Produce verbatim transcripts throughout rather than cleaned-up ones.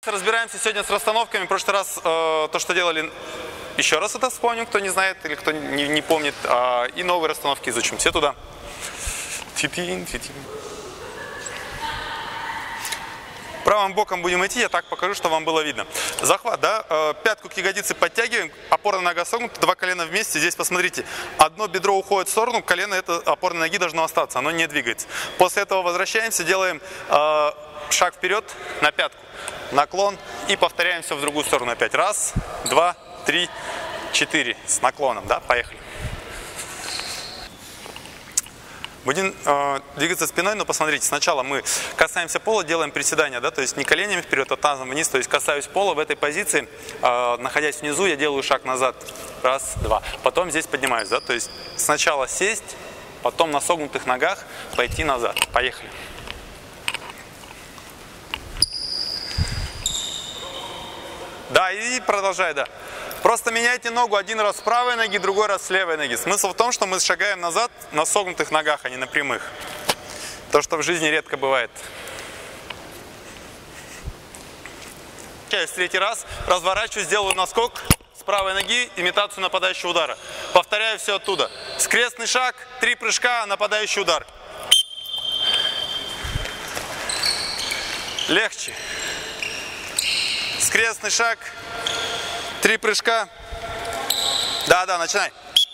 Разбираемся сегодня с расстановками. В прошлый раз э, то, что делали, еще раз это вспомним, кто не знает или кто не, не помнит. Э, и новые расстановки изучим. Все туда. Фитин, фитин. Правым боком будем идти, я так покажу, чтобы вам было видно. Захват, да, э, пятку к ягодице подтягиваем, опорная нога согнута, два колена вместе. Здесь посмотрите, одно бедро уходит в сторону, колено это опорной ноги должно остаться, оно не двигается. После этого возвращаемся, делаем э, шаг вперед на пятку, наклон и повторяем все в другую сторону опять. Раз, два, три, четыре с наклоном, да, поехали. Будем э, двигаться спиной, но посмотрите, сначала мы касаемся пола, делаем приседания, да, то есть не коленями вперед, а тазом вниз, то есть касаюсь пола в этой позиции, э, находясь внизу, я делаю шаг назад, раз, два, потом здесь поднимаюсь, да, то есть сначала сесть, потом на согнутых ногах пойти назад, поехали. Да, и продолжай, да. Просто меняйте ногу один раз с правой ноги, другой раз с левой ноги. Смысл в том, что мы шагаем назад на согнутых ногах, а не на прямых. То, что в жизни редко бывает. Третий раз. Разворачиваюсь, делаю наскок с правой ноги, имитацию нападающего удара. Повторяю все оттуда. Скрестный шаг, три прыжка, нападающий удар. Легче. Скрестный шаг. Три прыжка. Да, да, начинай.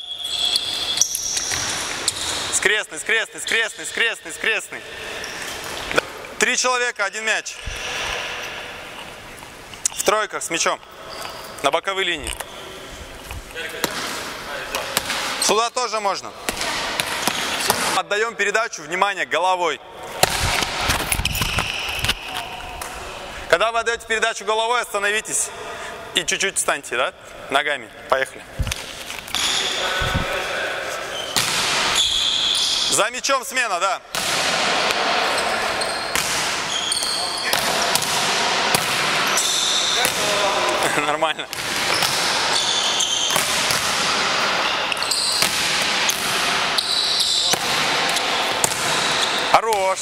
Скрестный, скрестный, скрестный, скрестный, скрестный. Три человека, один мяч. В тройках с мячом. На боковой линии. Сюда тоже можно. Отдаем передачу, внимание, головой. Когда вы отдаете передачу головой, остановитесь. И чуть-чуть встаньте, да? Ногами. Поехали. За мячом смена, да. Нормально. Хорош.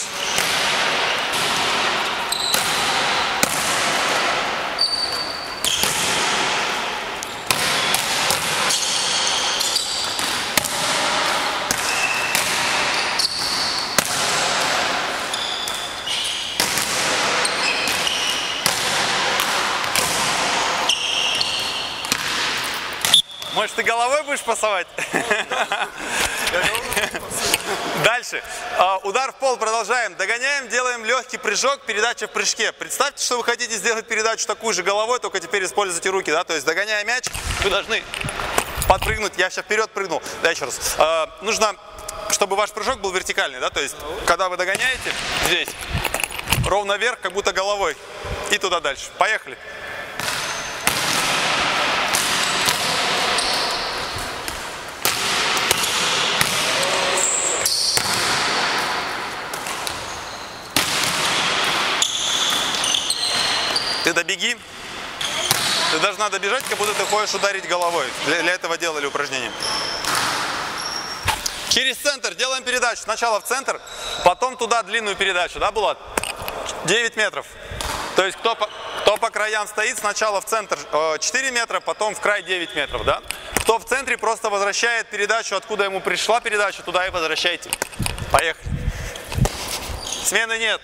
Может, ты головой будешь пасовать? Дальше. Удар в пол продолжаем. Догоняем, делаем легкий прыжок, передача в прыжке. Представьте, что вы хотите сделать передачу такую же головой, только теперь используйте руки. Да? То есть, догоняя мяч, вы должны подпрыгнуть. Я сейчас вперед прыгнул. Да, еще раз. Нужно, чтобы ваш прыжок был вертикальный. Да? То есть, когда вы догоняете, здесь, ровно вверх, как будто головой. И туда дальше. Поехали. Ты добеги. Ты должна добежать, как будто ты хочешь ударить головой. Для, для этого делали упражнение. Через центр делаем передачу. Сначала в центр, потом туда длинную передачу. Да, Булат? девять метров. То есть кто по, кто по краям стоит, сначала в центр четыре метра, потом в край девять метров. Да? Кто в центре, просто возвращает передачу, откуда ему пришла передача, туда и возвращайте. Поехали. Смены нет.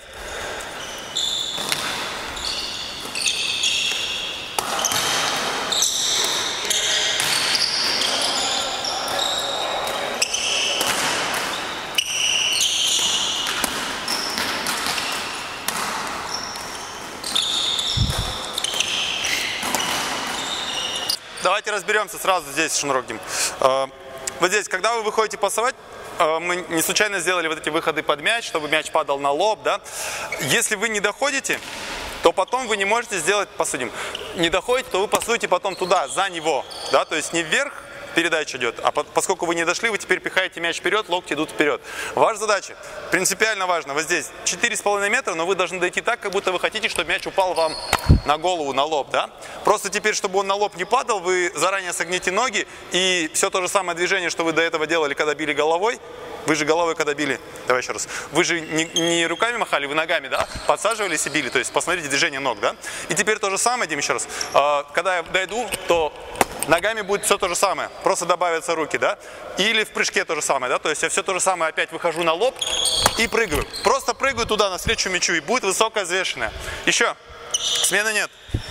Давайте разберемся сразу здесь, шнурок, Дим. Вот здесь, когда вы выходите пасовать, мы не случайно сделали вот эти выходы под мяч, чтобы мяч падал на лоб, да? Если вы не доходите, то потом вы не можете сделать, посудим, не доходите, то вы пасуете потом туда, за него, да? То есть не вверх передача идет, а поскольку вы не дошли, вы теперь пихаете мяч вперед, локти идут вперед. Ваша задача, принципиально важно, вот здесь четыре с половиной метра, но вы должны дойти так, как будто вы хотите, чтобы мяч упал вам на голову, на лоб, да? Просто теперь, чтобы он на лоб не падал, вы заранее согните ноги, и все то же самое движение, что вы до этого делали, когда били головой, Вы же головой когда били, давай еще раз, вы же не, не руками махали, вы ногами, да, подсаживались и били, то есть посмотрите движение ног, да. И теперь то же самое, Дим, еще раз, когда я дойду, то ногами будет все то же самое, просто добавятся руки, да. Или в прыжке то же самое, да, то есть я все то же самое опять выхожу на лоб и прыгаю. Просто прыгаю туда навстречу мячу и будет высокая взвешенная. Еще, смены нет.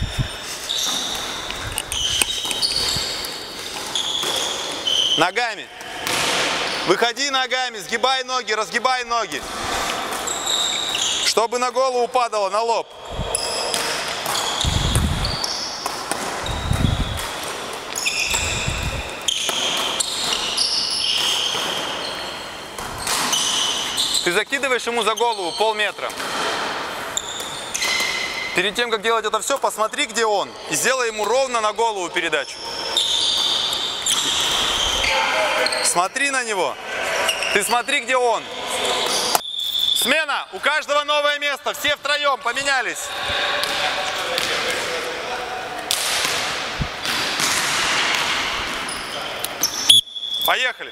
Ногами. Выходи ногами, сгибай ноги, разгибай ноги. Чтобы на голову падало, на лоб. Ты закидываешь ему за голову полметра. Перед тем, как делать это все, посмотри, где он. И сделай ему ровно на голову передачу. Смотри на него. Ты смотри, где он. Смена. У каждого новое место. Все втроем поменялись. Поехали.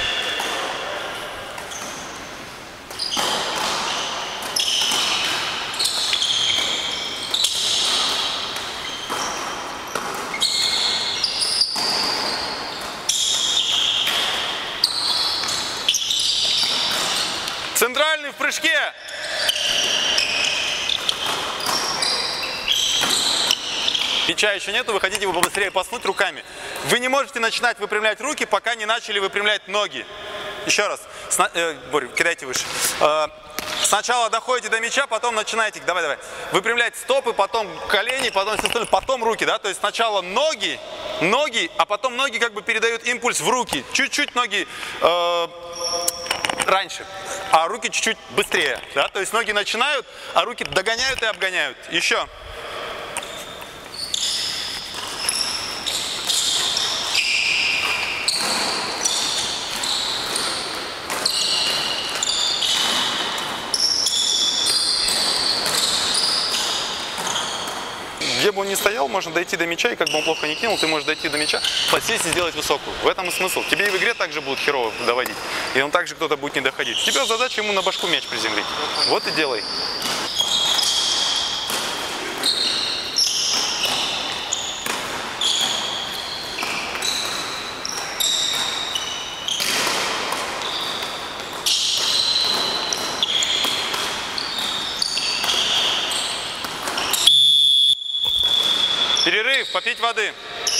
Центральный в прыжке. Мяча еще нету, вы хотите его побыстрее паснуть руками. Вы не можете начинать выпрямлять руки, пока не начали выпрямлять ноги. Еще раз. Сна... Э, Боря, кидайте выше. Э, сначала доходите до мяча, потом начинаете. Давай, давай. Выпрямлять стопы, потом колени, потом, потом руки. Да? То есть сначала ноги, ноги, а потом ноги как бы передают импульс в руки. Чуть-чуть ноги... Э, раньше, а руки чуть-чуть быстрее, да, то есть ноги начинают, а руки догоняют и обгоняют. Еще. Где бы он ни стоял, можно дойти до мяча, и как бы он плохо не кинул, ты можешь дойти до мяча, подсесть и сделать высокую. В этом и смысл. Тебе и в игре также будут херово доводить, и он также кто-то будет не доходить. Тебе задача ему на башку мяч приземлить. Вот и делай. Перерыв, попить воды.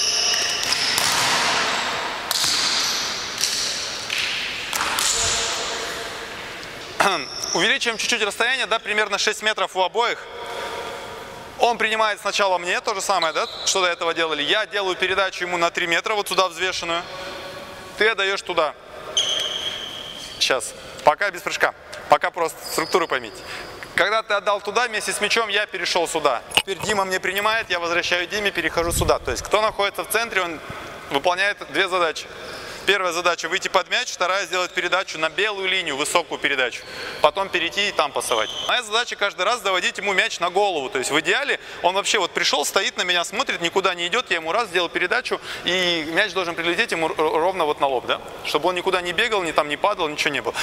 Увеличиваем чуть-чуть расстояние, да, примерно шесть метров у обоих. Он принимает сначала мне, то же самое, да, что до этого делали. Я делаю передачу ему на три метра, вот сюда взвешенную. Ты отдаешь туда. Сейчас, пока без прыжка, пока просто структуру поймите. Когда ты отдал туда, вместе с мячом я перешел сюда. Теперь Дима мне принимает, я возвращаю Диме, перехожу сюда. То есть, кто находится в центре, он выполняет две задачи. Первая задача выйти под мяч, вторая сделать передачу на белую линию, высокую передачу. Потом перейти и там пасовать. Моя задача каждый раз доводить ему мяч на голову. То есть в идеале он вообще вот пришел, стоит на меня, смотрит, никуда не идет. Я ему раз сделал передачу, и мяч должен прилететь ему ровно вот на лоб, да? Чтобы он никуда не бегал, ни там не падал, ничего не было.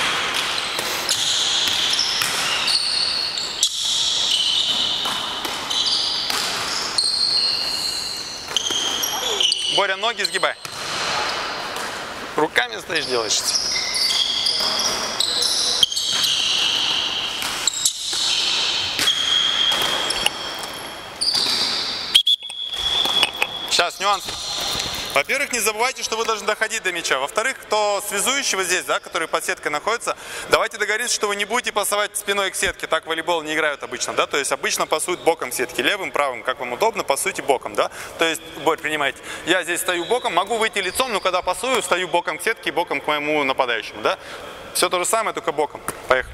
Боря, ноги сгибай. Руками стоишь, делаешь. Сейчас, нюанс. Во-первых, не забывайте, что вы должны доходить до мяча. Во-вторых, кто связующий вот здесь, да, который под сеткой находится, давайте договоримся, что вы не будете пасовать спиной к сетке. Так в волейбол не играют обычно, да, то есть обычно пасуют боком сетки, левым, правым, как вам удобно, пасуйте боком, да. То есть, Борь, принимайте. Я здесь стою боком, могу выйти лицом, но когда пасую, стою боком к сетке и боком к моему нападающему, да. Все то же самое, только боком. Поехали.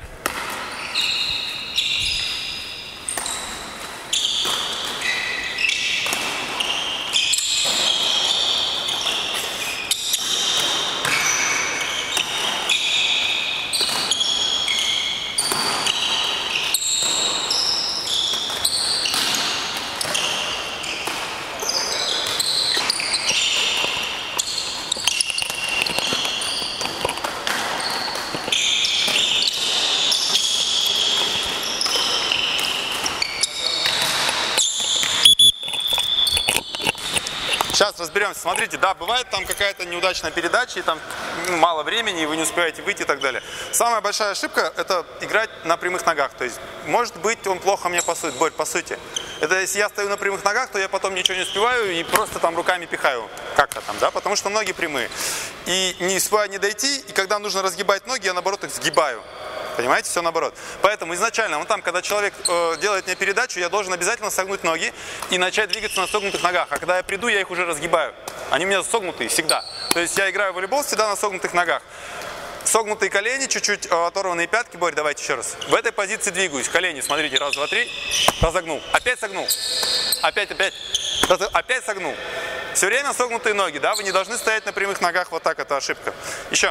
Сейчас разберемся. Смотрите, да, бывает там какая-то неудачная передача, и там мало времени, и вы не успеваете выйти и так далее. Самая большая ошибка – это играть на прямых ногах. То есть, может быть, он плохо мне пасует. Борь, по сути. Это если я стою на прямых ногах, то я потом ничего не успеваю и просто там руками пихаю. Как-то там, да, потому что ноги прямые. И не успеваю не дойти, и когда нужно разгибать ноги, я наоборот их сгибаю. Понимаете, все наоборот. Поэтому изначально, вон там, когда человек э, делает мне передачу, я должен обязательно согнуть ноги и начать двигаться на согнутых ногах. А когда я приду, я их уже разгибаю. Они у меня согнутые всегда. То есть я играю в волейбол всегда на согнутых ногах. Согнутые колени, чуть-чуть э, оторванные пятки. Борь, давайте еще раз. В этой позиции двигаюсь. Колени, смотрите, раз, два, три. Разогнул. Опять согнул. Опять, опять. Раз, опять согнул. Все время согнутые ноги, да? Вы не должны стоять на прямых ногах вот так, это ошибка. Еще.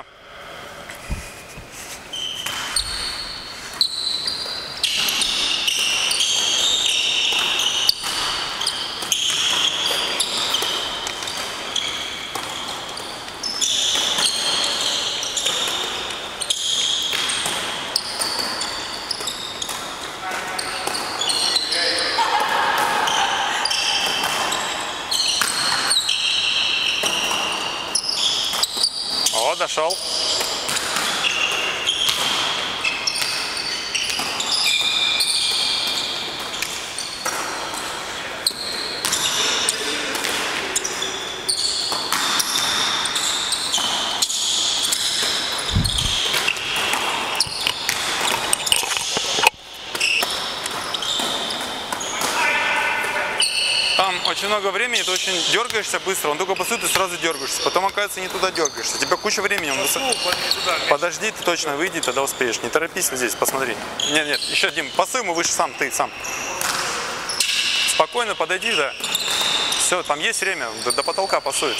Дошел. Там очень много времени, ты очень дергаешься быстро, он только пасует и сразу дергаешься. Потом, оказывается, не туда дергаешься. У тебя куча времени. Он высоко... Подожди, ты точно выйди, тогда успеешь. Не торопись вот здесь, посмотри. Нет, нет, еще, Дим, пасуй ему выше сам, ты сам. Спокойно подойди, да. Все, там есть время, до, до потолка пасует.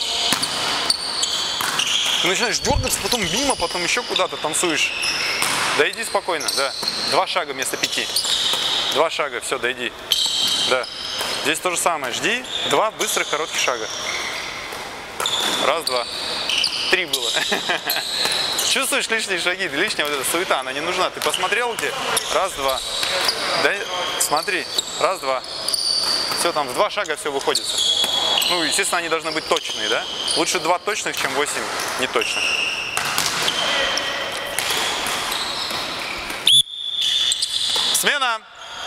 Ты начинаешь дергаться, потом мимо, потом еще куда-то танцуешь. Дойди спокойно, да. Два шага вместо пяти. Два шага, все, дойди. Да. Здесь то же самое. Жди. Два быстрых коротких шага. Раз, два. Три было. Чувствуешь лишние шаги? Лишняя вот эта суета, она не нужна. Ты посмотрел где? Раз, два. Да, смотри. Раз, два. Все, там в два шага все выходит. Ну, естественно, они должны быть точные, да? Лучше два точных, чем восемь неточных. Смена.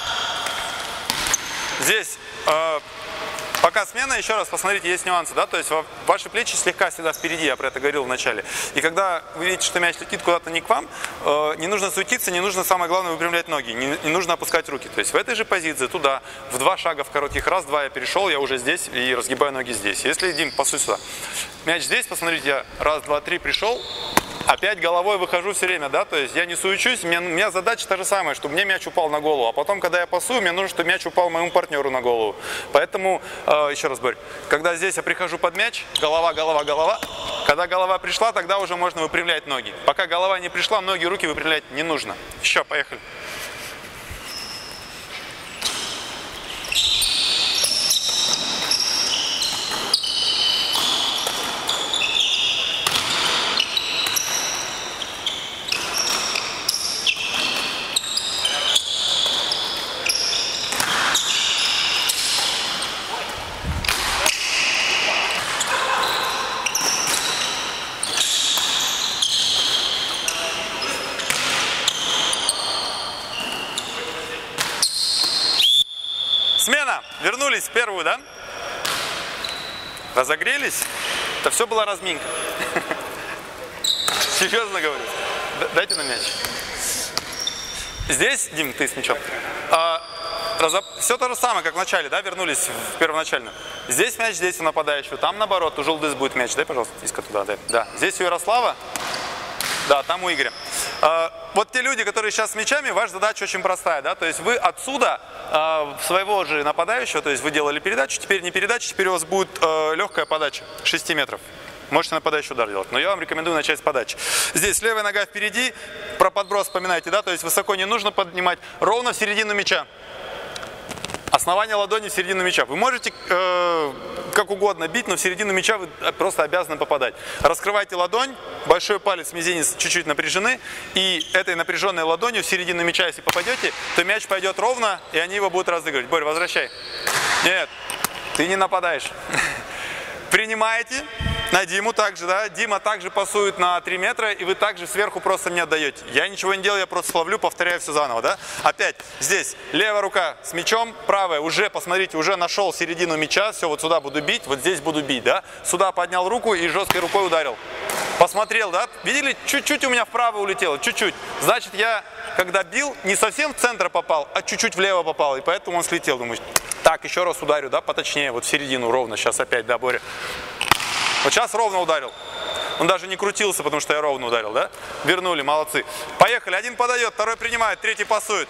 Здесь э, пока смена, еще раз посмотрите, есть нюансы, да, то есть ваши плечи слегка всегда впереди, я про это говорил в начале. И когда вы видите, что мяч летит куда-то не к вам, э, не нужно суетиться, не нужно, самое главное, выпрямлять ноги, не, не нужно опускать руки. То есть в этой же позиции, туда, в два шага в коротких, раз, два я перешел, я уже здесь и разгибаю ноги здесь. Если, Дим, пасуй сюда. Мяч здесь, посмотрите, я раз, два, три пришел. Опять головой выхожу все время, да, то есть я не суечусь, у меня, у меня задача та же самая, чтобы мне мяч упал на голову, а потом, когда я пасую, мне нужно, чтобы мяч упал моему партнеру на голову. Поэтому, э, еще раз, Борь, когда здесь я прихожу под мяч, голова, голова, голова, когда голова пришла, тогда уже можно выпрямлять ноги. Пока голова не пришла, ноги, руки выпрямлять не нужно. Еще, поехали. Смена. Вернулись в первую, да? Разогрелись? Это все была разминка. Серьезно говорю. Дайте на мяч. Здесь, Дим, ты с мячом. А, разоб... Все то же самое, как в начале, да? Вернулись в первоначальную. Здесь мяч, здесь у нападающего. Там наоборот, у Желдыс будет мяч. Дай, пожалуйста, иска туда. Дай. Да. Здесь у Ярослава. Да, там у Игоря. А, вот те люди, которые сейчас с мячами, ваша задача очень простая, да, то есть вы отсюда а, своего же нападающего, то есть вы делали передачу, теперь не передача, теперь у вас будет а, легкая подача, шести метров. Можете нападающий удар делать, но я вам рекомендую начать с подачи. Здесь левая нога впереди, про подброс вспоминайте, да, то есть высоко не нужно поднимать, ровно в середину мяча. Основание ладони в середину мяча. Вы можете э, как угодно бить, но в середину мяча вы просто обязаны попадать. Раскрывайте ладонь, большой палец, мизинец чуть-чуть напряжены, и этой напряженной ладонью в середину мяча, если попадете, то мяч пойдет ровно, и они его будут разыгрывать. Борь, возвращай. Нет, ты не нападаешь. Принимаете на Диму также, да? Дима также пасует на три метра, и вы также сверху просто мне отдаете. Я ничего не делаю, я просто ловлю, повторяю все заново, да? Опять здесь левая рука с мячом, правая уже, посмотрите, уже нашел середину мяча, все, вот сюда буду бить, вот здесь буду бить, да? Сюда поднял руку и жесткой рукой ударил. Посмотрел, да? Видели? Чуть-чуть у меня вправо улетело, чуть-чуть. Значит, я, когда бил, не совсем в центр попал, а чуть-чуть влево попал, и поэтому он слетел. Думаю, так, еще раз ударю, да, поточнее, вот в середину ровно, сейчас опять, да, Боря. Вот сейчас ровно ударил. Он даже не крутился, потому что я ровно ударил, да? Вернули, молодцы. Поехали, один подает, второй принимает, третий пасует.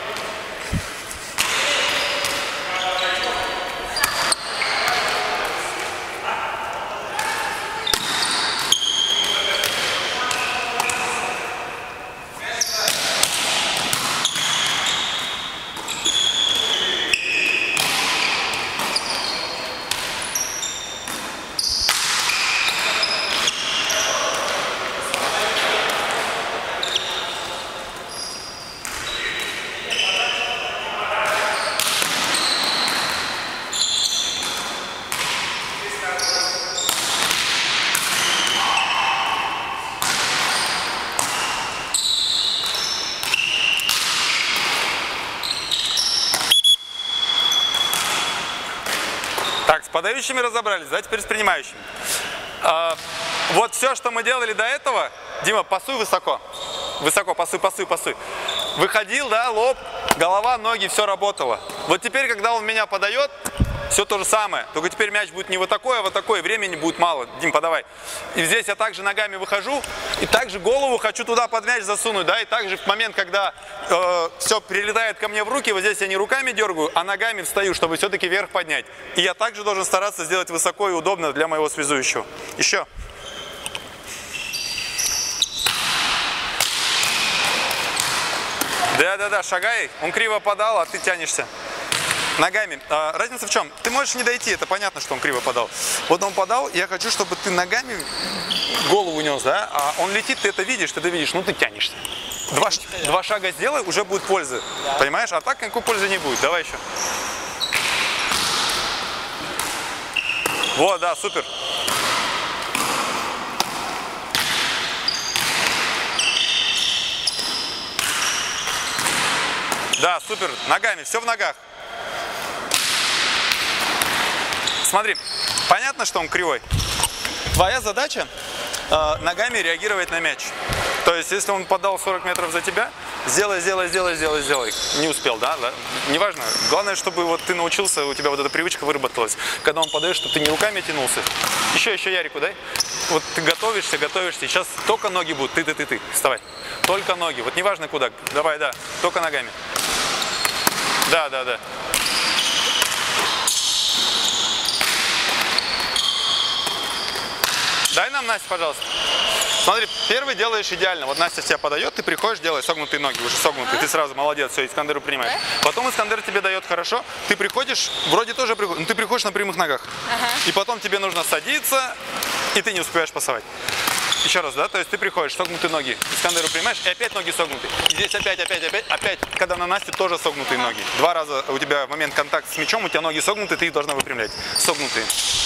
Так, с подающими разобрались, да, теперь с принимающими. А, вот все, что мы делали до этого, Дима, пасуй высоко. Высоко, пасуй, пасуй, пасуй. Выходил, да, лоб, голова, ноги, все работало. Вот теперь, когда он меня подает, все то же самое. Только теперь мяч будет не вот такой, а вот такой, времени будет мало. Дим, подавай. И здесь я также ногами выхожу, и также голову хочу туда под мяч засунуть, да, и также в момент, когда э, все прилетает ко мне в руки, вот здесь я не руками дергаю, а ногами встаю, чтобы все-таки вверх поднять. И я также должен стараться сделать высоко и удобно для моего связующего. Еще. Да-да-да, шагай, он криво подал, а ты тянешься. Ногами. А, разница в чем? Ты можешь не дойти, это понятно, что он криво подал. Вот он подал, я хочу, чтобы ты ногами голову нес, да? А он летит, ты это видишь, ты это видишь, ну ты тянешься. Два, два шага сделай, уже будет польза. Да. Понимаешь? А так никакой пользы не будет. Давай еще. Вот, да, супер. Да, супер. Ногами, все в ногах. Смотри, понятно, что он кривой. Твоя задача э, ногами реагировать на мяч. То есть, если он подал сорок метров за тебя, сделай, сделай, сделай, сделай, сделай. Не успел, да? да? Неважно. Главное, чтобы вот ты научился, у тебя вот эта привычка выработалась. Когда он подает, чтобы ты не руками тянулся. Еще, еще Ярику дай. Вот ты готовишься, готовишься. Сейчас только ноги будут. Ты, ты, ты, ты. Вставай. Только ноги. Вот неважно куда. Давай, да. Только ногами. Да, да, да. Дай нам, Настя, пожалуйста. Смотри, первый делаешь идеально. Вот Настя тебя подает, ты приходишь, делаешь согнутые ноги, уже согнутые. А? Ты сразу молодец, все, Искандеру принимаешь. Да? Потом Искандер тебе дает хорошо. Ты приходишь, вроде тоже приходишь, но ты приходишь на прямых ногах. Ага. И потом тебе нужно садиться, и ты не успеваешь пасовать. Еще раз, да? То есть ты приходишь, согнутые ноги, Искандеру принимаешь, и опять ноги согнутые. И здесь опять, опять, опять, опять, когда на Насте тоже согнутые ага. ноги. Два раза у тебя в момент контакта с мячом, у тебя ноги согнутые, ты их должна выпрямлять. Согнутые.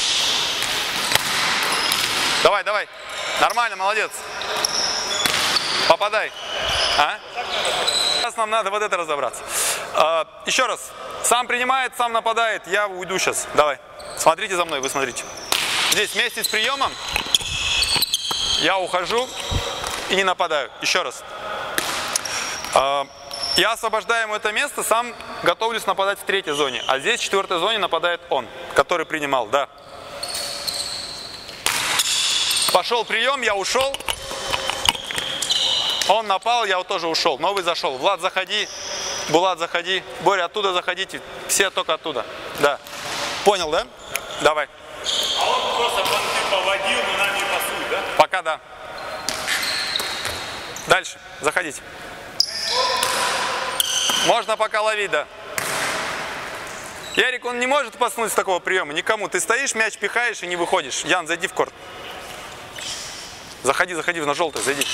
Давай, давай. Нормально, молодец. Попадай. А? Сейчас нам надо вот это разобраться. А, еще раз. Сам принимает, сам нападает. Я уйду сейчас. Давай. Смотрите за мной, вы смотрите. Здесь вместе с приемом я ухожу и не нападаю. Еще раз. А, я освобождаю ему это место, сам готовлюсь нападать в третьей зоне. А здесь в четвертой зоне нападает он, который принимал. Да. Пошел прием, я ушел. Он напал, я вот тоже ушел. Новый зашел. Влад, заходи. Булат, заходи. Боря, оттуда заходите. Все только оттуда. Да. Понял, да? Давай. А он просто понты поводил, но нам не пасует, да? Пока да. Дальше. Заходите. Можно пока ловить, да. Ярик, он не может паснуть с такого приема. Никому. Ты стоишь, мяч пихаешь и не выходишь. Ян, зайди в корт. Заходи, заходи на желтый, зайди.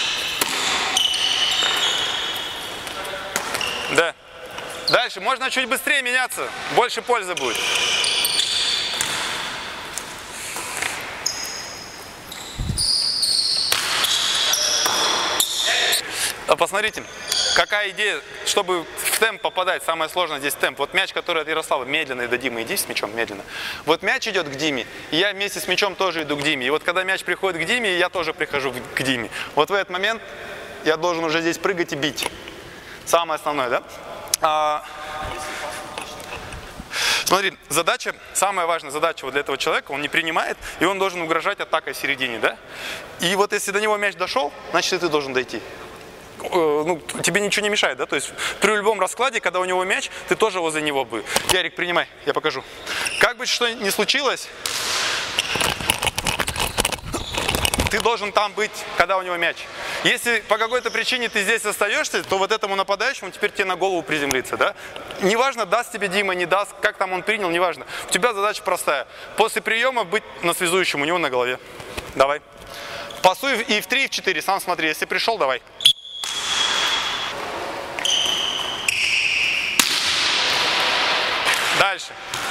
Да. Дальше. Можно чуть быстрее меняться. Больше пользы будет. Посмотрите, какая идея, чтобы в темп попадать, самое сложное здесь темп. Вот мяч, который от Ярослава, медленно до Димы, иди с мячом, медленно. Вот мяч идет к Диме, и я вместе с мячом тоже иду к Диме. И вот когда мяч приходит к Диме, я тоже прихожу к Диме. Вот в этот момент я должен уже здесь прыгать и бить. Самое основное, да? А... Смотри, задача, самая важная задача вот для этого человека, он не принимает, и он должен угрожать атакой в середине, да? И вот если до него мяч дошел, значит и ты должен дойти. Ну, тебе ничего не мешает, да? То есть при любом раскладе, когда у него мяч, ты тоже возле него бы. Ярик, принимай, я покажу. Как бы что ни случилось, ты должен там быть, когда у него мяч. Если по какой-то причине ты здесь остаешься, то вот этому нападающему теперь тебе на голову приземлиться, да? Неважно, даст тебе Дима, не даст, как там он принял, неважно. У тебя задача простая. После приема быть на связующем у него на голове. Давай. Пасуй и в три, и в четыре, сам смотри, если пришел, давай. Дальше.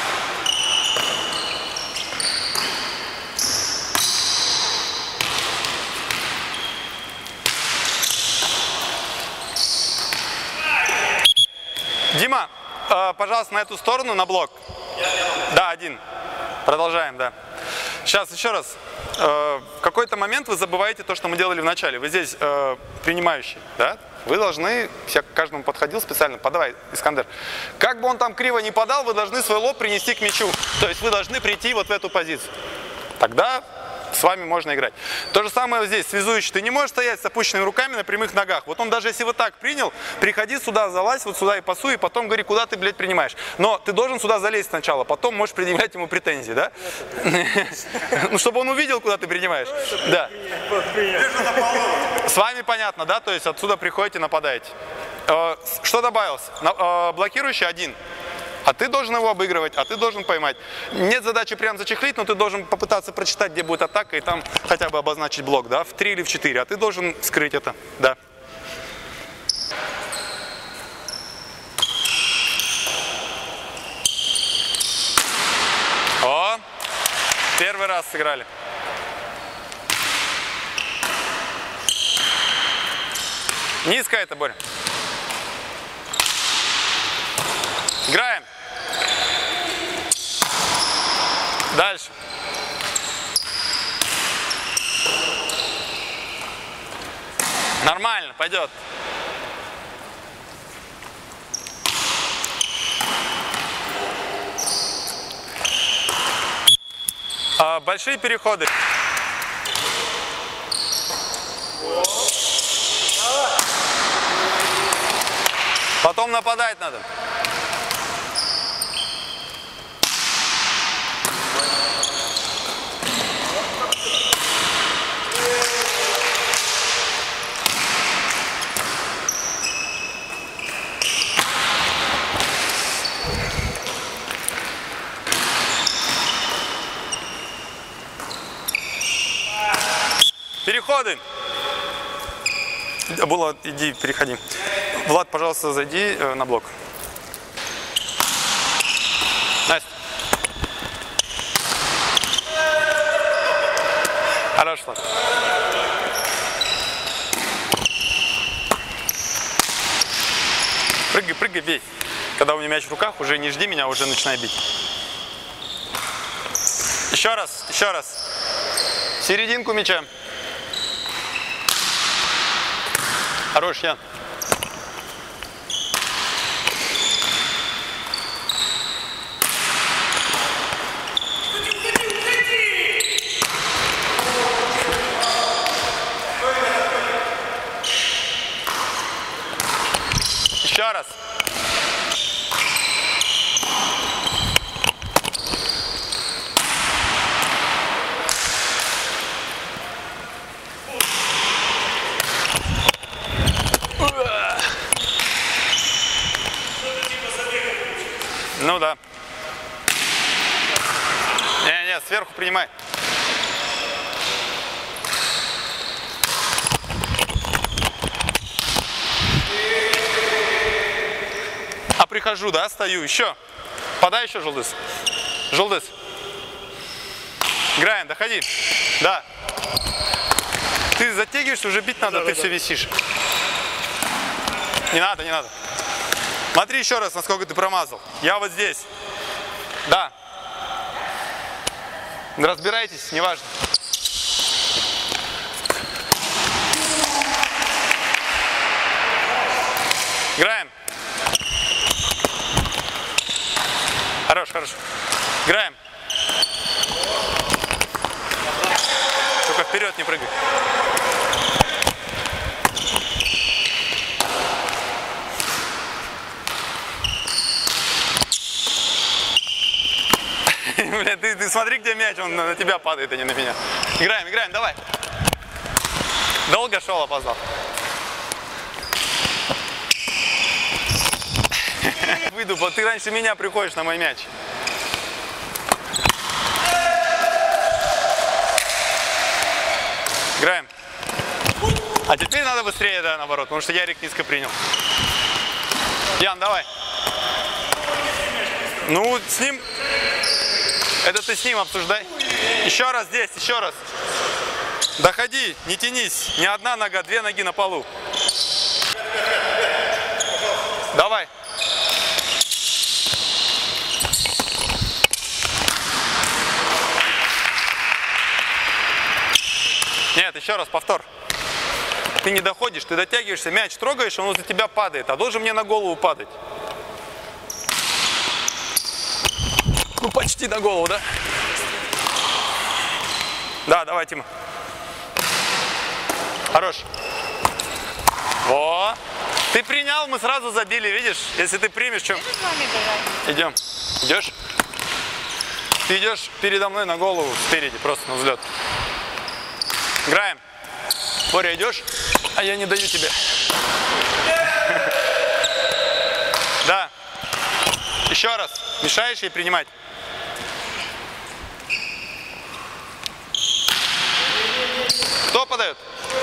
Дима, э, пожалуйста, на эту сторону, на блок. Да, один. Продолжаем, да. Сейчас еще раз. Э, в какой-то момент вы забываете то, что мы делали в начале. Вы здесь э, принимающий, да? Вы должны, я к каждому подходил специально, подавай, Искандер. Как бы он там криво не подал, вы должны свой лоб принести к мячу. То есть вы должны прийти вот в эту позицию. Тогда с вами можно играть. То же самое здесь, связующий. Ты не можешь стоять с опущенными руками на прямых ногах. Вот он даже если вот так принял, приходи сюда, залазь вот сюда и пасуй, и потом говори, куда ты, блядь, принимаешь. Но ты должен сюда залезть сначала, потом можешь предъявлять ему претензии, да? Ну, чтобы он увидел, куда ты принимаешь. Да. С вами понятно, да? То есть отсюда приходите, нападаете. Что добавилось? Блокирующий один. А ты должен его обыгрывать, а ты должен поймать. Нет задачи прям зачехлить, но ты должен попытаться прочитать, где будет атака, и там хотя бы обозначить блок, да, в три или в четыре. А ты должен скрыть это, да. О, первый раз сыграли. Низко это, Боря. Играем. Дальше. Нормально, пойдет. А, большие переходы. Потом нападать надо. Переходы. Булат, иди, переходи. Влад, пожалуйста, зайди э, на блок. Настя. Хорош, Влад. Прыгай, прыгай, бей. Когда у меня мяч в руках, уже не жди меня, уже начинай бить. Еще раз, еще раз. Серединку мяча. Хорош, Ян. Еще раз. Ну да. Не-не, сверху принимай. А прихожу, да, стою, еще. Подай еще, Жулдыс. Жулдыс. Играем, доходи. Да. Ты затягиваешься, уже бить надо, да, ты да, все да. висишь. Не надо, не надо. Смотри еще раз, насколько ты промазал. Я вот здесь. Да. Разбирайтесь, неважно. Играем. Хорош, хорош. Играем. Только вперед не прыгай. Бля, ты, ты смотри, где мяч, он на тебя падает, а не на меня. Играем, играем, давай. Долго шел, опоздал. Выйду, ты раньше меня приходишь на мой мяч. Играем. А теперь надо быстрее, да, наоборот, потому что Ярик низко принял. Ян, давай. Ну, с ним... Это ты с ним обсуждай. Еще раз здесь, еще раз. Доходи, не тянись. Не одна нога, две ноги на полу. Давай. Нет, еще раз, повтор. Ты не доходишь, ты дотягиваешься, мяч трогаешь, он за тебя падает, а должен мне на голову падать. Ну, почти на голову, да? Да, давай, Тима. Хорош. Во. Ты принял, мы сразу забили, видишь? Если ты примешь, что? Идем. Идешь? Ты идешь передо мной на голову, спереди, просто на взлет. Играем. Боря, идешь? А я не даю тебе. Да. Еще раз. Мешаешь ей принимать. Кто подает?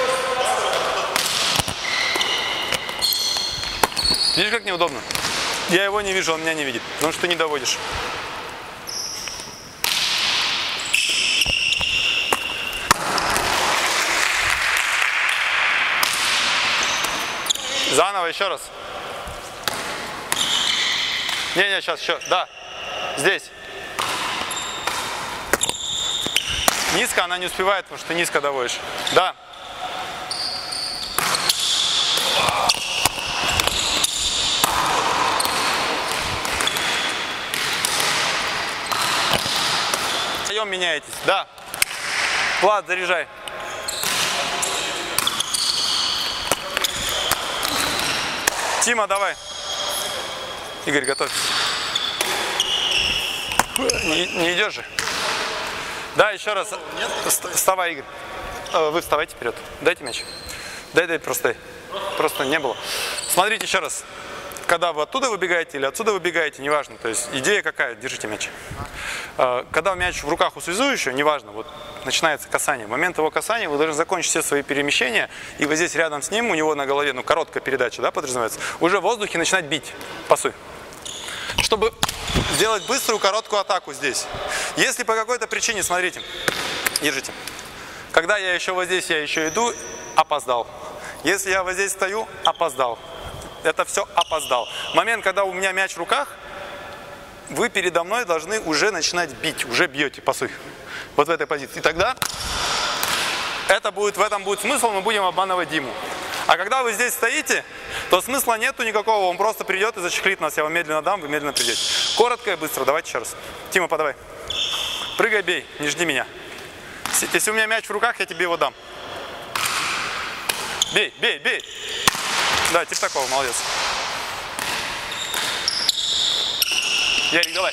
Видишь, как неудобно? Я его не вижу, он меня не видит. Потому что ты не доводишь. Заново еще раз. Не-не, сейчас еще. Да. Здесь. Низко она не успевает, потому что низко доводишь. Да. Вдвоем меняетесь. Да. Влад, заряжай. Тима, давай. Игорь, готовься. Не, не идешь же? Да, еще раз. Нет? Вставай, Игорь. Вы вставайте вперед. Дайте мяч. Дай, дай, просто дай. Просто не было. Смотрите еще раз. Когда вы оттуда выбегаете или отсюда выбегаете, неважно. То есть идея какая, держите мяч. Когда мяч в руках у связующего, неважно, вот начинается касание. В момент его касания вы должны закончить все свои перемещения. И вот здесь рядом с ним, у него на голове, ну, короткая передача, да, подразумевается, уже в воздухе начинать бить пасы. Чтобы сделать быструю, короткую атаку здесь. Если по какой-то причине, смотрите, держите. Когда я еще вот здесь, я еще иду, опоздал. Если я вот здесь стою, опоздал. Это все опоздал. Момент, когда у меня мяч в руках, вы передо мной должны уже начинать бить, уже бьете пасы. Вот в этой позиции. И тогда это будет, в этом будет смысл, мы будем обманывать Диму. А когда вы здесь стоите, то смысла нету никакого, он просто придет и зачехлит нас. Я вам медленно дам, вы медленно придете. Коротко и быстро, давайте еще раз. Тима, подавай. Прыгай, бей, не жди меня. Если у меня мяч в руках, я тебе его дам. Бей, бей, бей. Да, типа такого, молодец. Ярик, давай.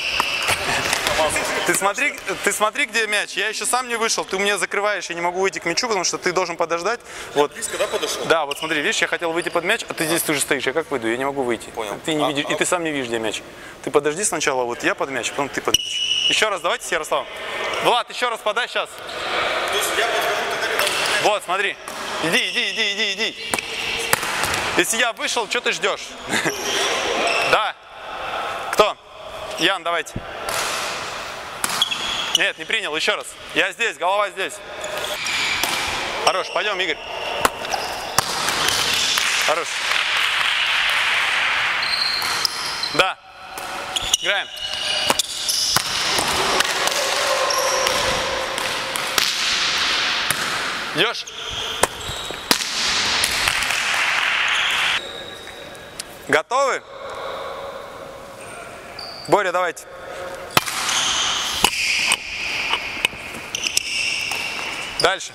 Ты смотри, ты смотри, где мяч. Я еще сам не вышел. Ты мне закрываешь, я не могу выйти к мячу, потому что ты должен подождать. Вот. Близко, да, подошел? Да, вот смотри, видишь, я хотел выйти под мяч, а ты здесь уже стоишь. Я как выйду? Я не могу выйти. Понял. Ты не а, видишь, а... и ты сам не видишь, где мяч. Ты подожди сначала, вот я под мяч, потом ты под мяч. Еще раз давайте с Ярославом. Влад, еще раз подай сейчас. То есть я подхожу, тогда когда... Вот, смотри. Иди, иди, иди, иди, иди. Если я вышел, что ты ждешь? Да. Кто? Ян, давайте. Нет, не принял, еще раз. Я здесь, голова здесь. Хорош, пойдем, Игорь. Хорош. Играем. Идешь? Готовы? Боря, давайте. Дальше.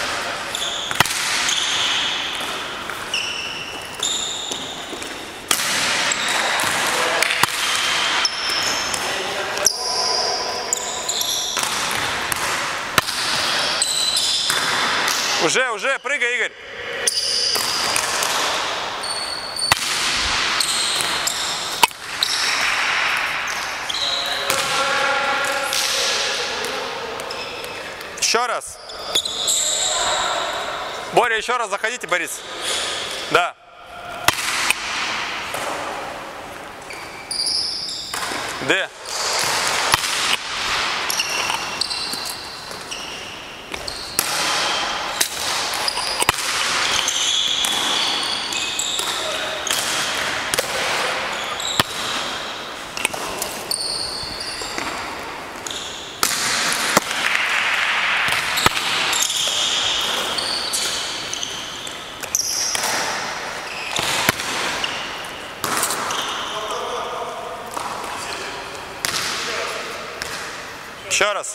Уже, уже, прыгай, Игорь. Еще раз. Боря, еще раз заходите, Борис. Да. Д. Еще раз.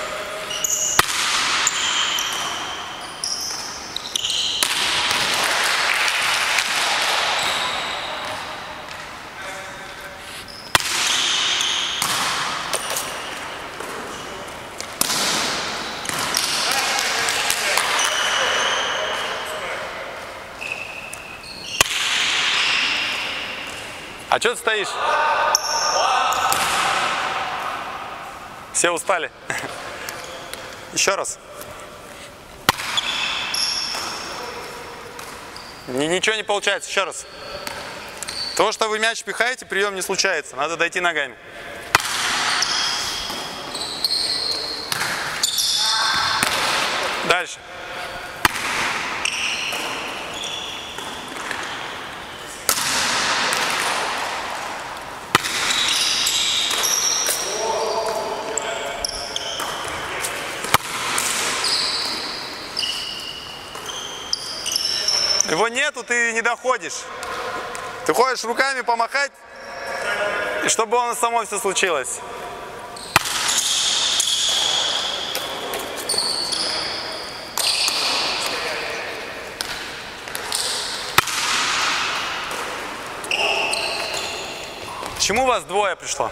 А что ты стоишь? Все устали. Еще раз. Ничего не получается. Еще раз. То, что вы мяч пихаете, прием не случается. Надо дойти ногами. Дальше. Его нету, ты не доходишь. Ты ходишь руками помахать, и чтобы оно само все случилось. Почему у вас двое пришло?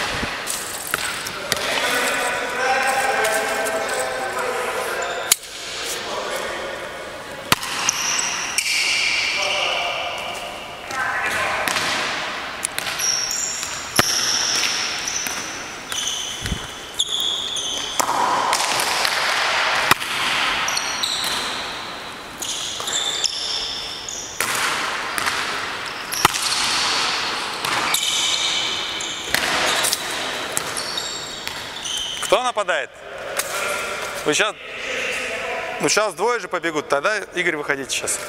Кто нападает? Вы сейчас, ну сейчас двое же побегут, тогда Игорь, выходите сейчас.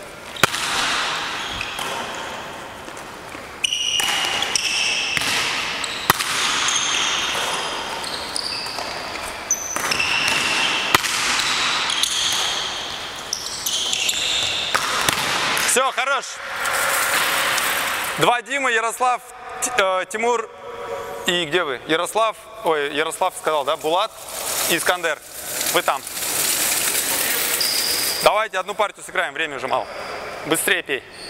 Все, хорош. Два Димы, Ярослав, э, Тимур и где вы? Ярослав, ой, Ярослав сказал, да? Булат и Искандер. Вы там. Давайте одну партию сыграем, время уже мало. Быстрее пей.